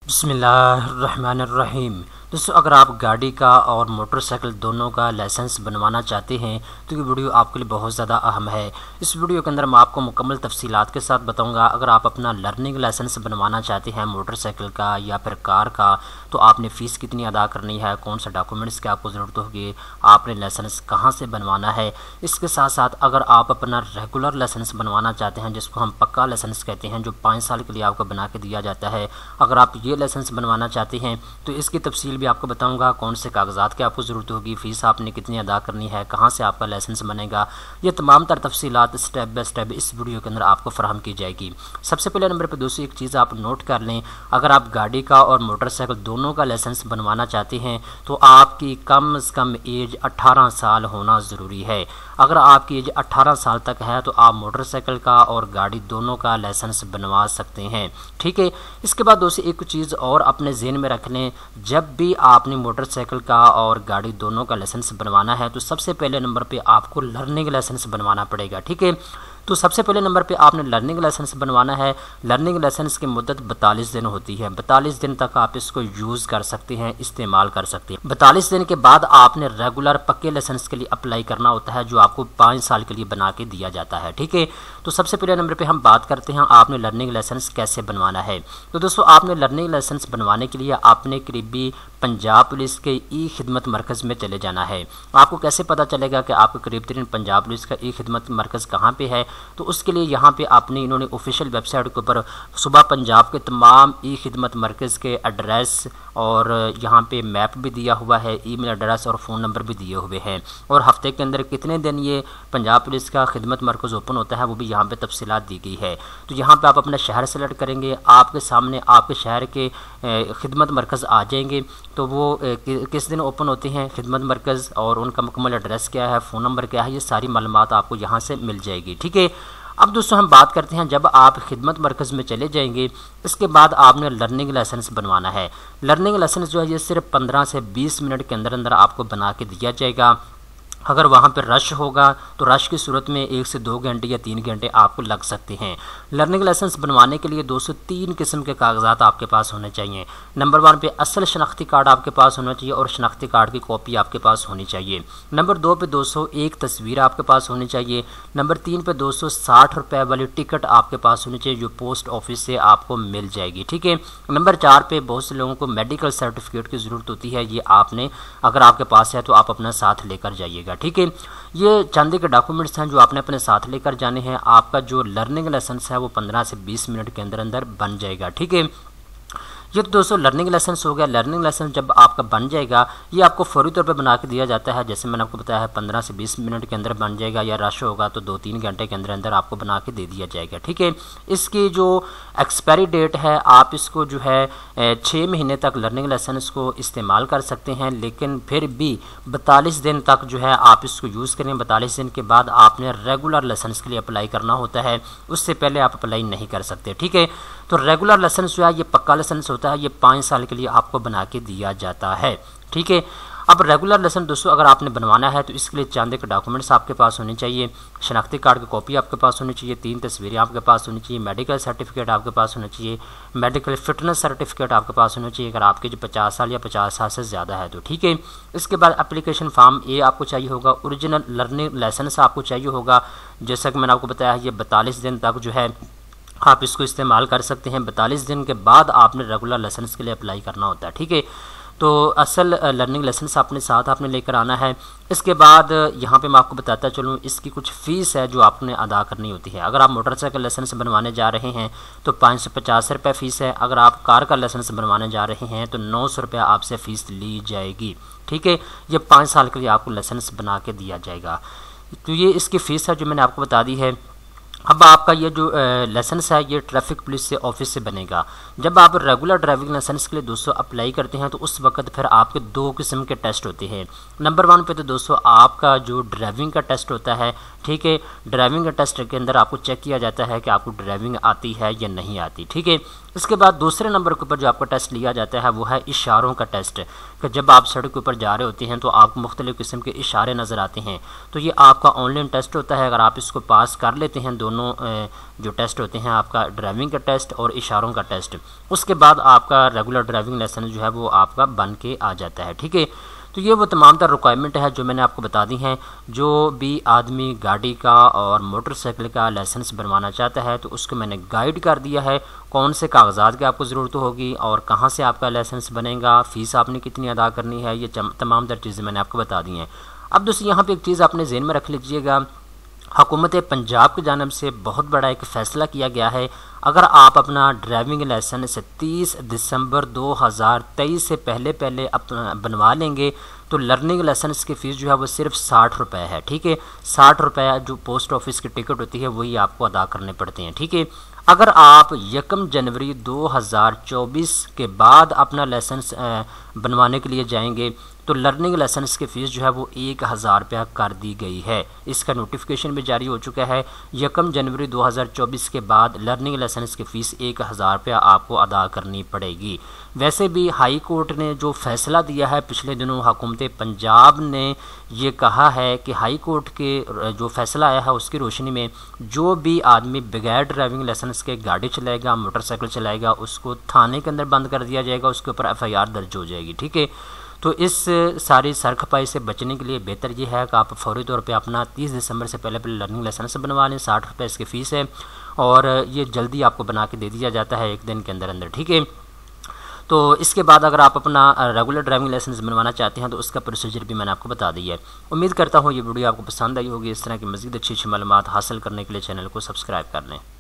बिस्मिल्लाहिर्रहमानिर्रहीम। दोस्तों, अगर आप गाड़ी का और मोटरसाइकिल दोनों का लाइसेंस बनवाना चाहते हैं तो ये वीडियो आपके लिए बहुत ज़्यादा अहम है। इस वीडियो के अंदर मैं आपको मुकम्मल तफसीलात के साथ बताऊंगा। अगर आप अपना लर्निंग लाइसेंस बनवाना चाहते हैं मोटरसाइकिल का या फिर कार का, तो आपने फ़ीस कितनी अदा करनी है, कौन सा डॉक्यूमेंट्स की आपको ज़रूरत होगी, आपने लाइसेंस कहाँ से बनवाना है। इसके साथ साथ अगर आप अपना रेगुलर लाइसेंस बनवाना चाहते हैं, जिसको हम पक्का लाइसेंस कहते हैं, जो 5 साल के लिए आपको बना के दिया जाता है, अगर आप ये लाइसेंस बनवाना चाहते हैं तो इसकी तफसील भी आपको बताऊंगा। कौन से कागजात की आपको ज़रूरत होगी, फ़ीस आपने कितनी अदा करनी है, कहाँ से आपका लाइसेंस बनेगा, ये तमाम तर तफसीलात स्टेप बाय स्टेप इस वीडियो के अंदर आपको फराहम की जाएगी। सबसे पहले नंबर पर दोस्तों एक चीज़ आप नोट कर लें, अगर आप गाड़ी का और मोटरसाइकिल दोनों का लाइसेंस बनवाना चाहते हैं तो आपकी कम से कम एज 18 साल होना ज़रूरी है। अगर आपकी एज 18 साल तक है तो आप मोटरसाइकिल का और गाड़ी दोनों का लाइसेंस बनवा सकते हैं। ठीक है। इसके बाद दोस्तों एक चीज़ और अपने ज़हन में रख लें, जब भी आपने मोटरसाइकिल का और गाड़ी दोनों का लाइसेंस बनवाना है तो सबसे पहले नंबर पे आपको लर्निंग लाइसेंस बनवाना पड़ेगा। ठीक है। तो सबसे पहले नंबर पे आपने लर्निंग लाइसेंस बनवाना है। लर्निंग लाइसेंस की मुद्दत 42 दिन होती है। 42 दिन तक आप इसको यूज़ कर सकते हैं, इस्तेमाल कर सकते हैं। 42 दिन के बाद आपने रेगुलर पक्के लाइसेंस के लिए अप्लाई करना होता है, जो आपको 5 साल के लिए बना के दिया जाता है। ठीक है। तो सबसे पहले नंबर पे हम बात करते हैं आपने लर्निंग लाइसेंस कैसे बनवाना है। तो दोस्तों, आपने लर्निंग लाइसेंस बनवाने के लिए आपने करीबी पंजाब पुलिस के ई खिदमत मरकज़ में चले जाना है। आपको कैसे पता चलेगा कि आपको करीब तरीन पंजाब पुलिस का ई खिदमत मरकज़ कहाँ पे है? तो उसके लिए यहाँ पे आपने इन्होंने ऑफिशियल वेबसाइट के ऊपर सुबह पंजाब के तमाम ई खिदमत मरकज़ के एड्रेस और यहाँ पे मैप भी दिया हुआ है, ईमेल एड्रेस और फ़ोन नंबर भी दिए हुए हैं, और हफ्ते के अंदर कितने दिन ये पंजाब पुलिस का खिदमत मरकज़ ओपन होता है वो भी यहाँ पे तफसीलात दी गई है। तो यहाँ पे आप अपना शहर सेलेक्ट करेंगे, आपके सामने आपके शहर के खिदमत मरकज़ आ जाएंगे। तो वो किस दिन ओपन होते हैं खिदमत मरकज़ और उनका मुकम्मल एड्रेस क्या है, फ़ोन नंबर क्या है, ये सारी मालूमात आपको यहाँ से मिल जाएगी। ठीक है। अब दोस्तों हम बात करते हैं, जब आप खिदमत मरकज़ में चले जाएंगे इसके बाद आपने लर्निंग लाइसेंस बनवाना है। लर्निंग लाइसेंस जो है ये सिर्फ 15 से 20 मिनट के अंदर अंदर आपको बना के दिया जाएगा। अगर वहाँ पर रश होगा तो रश की सूरत में 1 से 2 घंटे या 3 घंटे आपको लग सकते हैं। लर्निंग लाइसेंस बनवाने के लिए 203 किस्म के कागजात आपके पास होने चाहिए। नंबर 1 पे असल शनाख्ती कार्ड आपके पास होना चाहिए और शनाख्ती कार्ड की कॉपी आपके पास होनी चाहिए। नंबर 2 पे 201 तस्वीर आपके पास होनी चाहिए। नंबर 3 पे 260 रुपये वाली टिकट आपके पास होनी चाहिए, जो पोस्ट ऑफिस से आपको मिल जाएगी। ठीक है। नंबर 4 पे बहुत से लोगों को मेडिकल सर्टिफिकेट की ज़रूरत होती है, ये आपने अगर आपके पास है तो आप अपना साथ लेकर जाइएगा। ठीक है। ये चंद के डॉक्यूमेंट्स हैं जो आपने अपने साथ लेकर जाने हैं। आपका जो लर्निंग लाइसेंस है वो 15 से 20 मिनट के अंदर अंदर बन जाएगा। ठीक है। ये तो दोस्तों लर्निंग लाइसेंस हो गया। लर्निंग लाइसेंस जब आपका बन जाएगा ये आपको फौरी तौर पे बना के दिया जाता है, जैसे मैंने आपको बताया है 15 से 20 मिनट के अंदर बन जाएगा, या रश होगा तो 2-3 घंटे के अंदर अंदर आपको बना के दे दिया जाएगा। ठीक है। इसकी जो एक्सपायरी डेट है, आप इसको जो है 6 महीने तक लर्निंग लाइसेंस को इस्तेमाल कर सकते हैं, लेकिन फिर भी 42 दिन तक जो है आप इसको यूज़ करें। 42 दिन के बाद आपने रेगुलर लाइसेंस के लिए अप्लाई करना होता है, उससे पहले आप अप्लाई नहीं कर सकते। ठीक है। तो रेगुलर लाइसेंस जो है ये पक्का लाइसेंस होता है, ये 5 साल के लिए आपको बना के दिया जाता है। ठीक है। अब रेगुलर लाइसेंस दोस्तों अगर आपने बनवाना है तो इसके लिए चंद के डॉक्यूमेंट्स आपके पास होने चाहिए। शनाख्ती कार्ड की कॉपी आपके पास होनी चाहिए, 3 तस्वीरें आपके पास होनी चाहिए, मेडिकल सर्टिफिकेट आपके पास होना चाहिए, मेडिकल फिटनेस सर्टिफिकेट आपके पास होना चाहिए अगर आपके जो 50 साल या 50 साल से ज़्यादा है तो। ठीक है। इसके बाद एप्लीकेशन फॉर्म ए आपको चाहिए होगा, ओरिजिनल लर्निंग लाइसेंस आपको चाहिए होगा। जैसा कि मैंने आपको बताया ये 42 दिन तक जो है आप इसको इस्तेमाल कर सकते हैं। 42 दिन के बाद आपने रेगुलर लाइसेंस के लिए अप्लाई करना होता है। ठीक है। तो असल लर्निंग लाइसेंस अपने साथ आपने लेकर आना है। इसके बाद यहाँ पे मैं आपको बताता चलूँ इसकी कुछ फ़ीस है जो आपने अदा करनी होती है। अगर आप मोटरसाइकिल लाइसेंस बनवाने जा रहे हैं तो 550 रुपये फ़ीस है। अगर आप कार का लाइसेंस बनवाने जा रहे हैं तो 900 रुपये आपसे फ़ीस ली जाएगी। ठीक है। ये 5 साल के लिए आपको लाइसेंस बना के दिया जाएगा। तो ये इसकी फ़ीस है जो मैंने आपको बता दी है। अब आपका ये जो लाइसेंस है ये ट्रैफिक पुलिस से ऑफिस से बनेगा। जब आप रेगुलर ड्राइविंग लाइसेंस के लिए दोस्तों अप्लाई करते हैं तो उस वक्त फिर आपके 2 किस्म के टेस्ट होते हैं। नंबर 1 पे तो दोस्तों आपका जो ड्राइविंग का टेस्ट होता है। ठीक है। ड्राइविंग के टेस्ट के अंदर आपको चेक किया जाता है कि आपको ड्राइविंग आती है या नहीं आती। ठीक है। इसके बाद दूसरे नंबर के ऊपर जो आपका टेस्ट लिया जाता है वो है इशारों का टेस्ट, कि जब आप सड़क के ऊपर जा रहे होते हैं तो आपको मुख्तलिफ़ किस्म के इशारे नज़र आते हैं। तो ये आपका ऑनलाइन टेस्ट होता है। अगर आप इसको पास कर लेते हैं, दोनों जो टेस्ट होते हैं, आपका ड्राइविंग का टेस्ट और इशारों का टेस्ट, उसके बाद आपका रेगुलर ड्राइविंग लाइसेंस जो है वो आपका बन के आ जाता है। ठीक है, तो ये वो तमाम तर रिक्वायरमेंट है जो मैंने आपको बता दी हैं। जो भी आदमी गाड़ी का और मोटरसाइकिल का लाइसेंस बनवाना चाहता है तो उसको मैंने गाइड कर दिया है, कौन से कागजात की आपको ज़रूरत होगी और कहाँ से आपका लाइसेंस बनेगा, फ़ीस आपने कितनी अदा करनी है, ये तमाम तर चीज़ें मैंने आपको बता दी हैं। अब दोस्तों यहाँ पर एक चीज़ आपने ज़हन में रख लीजिएगा, हुकूमत पंजाब की जानिब से बहुत बड़ा एक फ़ैसला किया गया है। अगर आप अपना ड्राइविंग लाइसेंस 30 दिसंबर 2023 से पहले अपना बनवा लेंगे तो लर्निंग लाइसेंस की फ़ीस जो है वो सिर्फ 60 रुपये है। ठीक है, 60 रुपये जो पोस्ट ऑफिस की टिकट होती है वही आपको अदा करने पड़ते हैं। ठीक है, अगर आप 1 जनवरी 2024 के बाद अपना लाइसेंस बनवाने के लिए जाएंगे तो लर्निंग लाइसेंस की फ़ीस जो है वो 1000 रुपया कर दी गई है। इसका नोटिफिकेशन भी जारी हो चुका है। 1 जनवरी 2024 के बाद लर्निंग लाइसेंस की फ़ीस 1000 रुपया आपको अदा करनी पड़ेगी। वैसे भी हाई कोर्ट ने जो फ़ैसला दिया है पिछले दिनों, हुकूमत पंजाब ने ये कहा है कि हाई कोर्ट के जो फ़ैसला आया है उसकी रोशनी में जो भी आदमी बगैर ड्राइविंग लाइसेंस के गाड़ी चलाएगा, मोटरसाइकिल चलाएगा, उसको थाने के अंदर बंद कर दिया जाएगा, उसके ऊपर FIR दर्ज हो जाएगी। ठीक है, तो इस सारी सरखपाई से बचने के लिए बेहतर ये है कि आप फौरी तौर पे अपना 30 दिसंबर से पहले लर्निंग लाइसेंस बनवा लें। 60 रुपये इसकी फ़ीस है और ये जल्दी आपको बना के दे दिया जाता है 1 दिन के अंदर अंदर। ठीक है, तो इसके बाद अगर आप अपना रेगुलर ड्राइविंग लाइसेंस बनवाना चाहते हैं तो उसका प्रोसीजर भी मैंने आपको बता दी है। उम्मीद करता हूँ ये वीडियो आपको पसंद आई होगी। इस तरह की मज़ीद अच्छी मालूमात हासिल करने के लिए चैनल को सब्सक्राइब कर लें।